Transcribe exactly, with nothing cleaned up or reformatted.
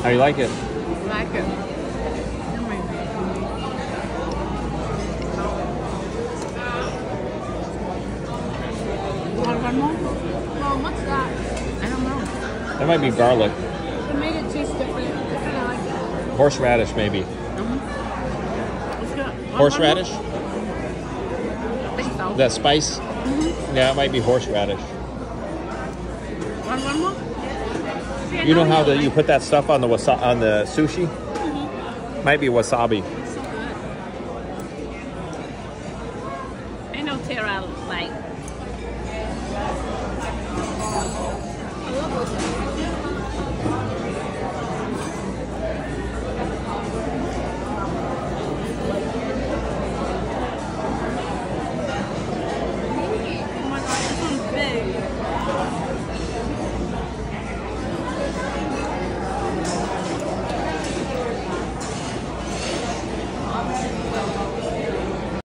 How you like it? I like it. Yummy. Want one more? Well, what's that? I don't know. That might be garlic. It made it taste different. I kind of like it. Horseradish, maybe. Mm-hmm. It's good. Want Horseradish? one more? I think so. That spice? Mm-hmm. Yeah, it might be horseradish. Want one more? See, I You know how you the, you like- put that stuff on the wasa on the sushi? Mhm. Might be wasabi.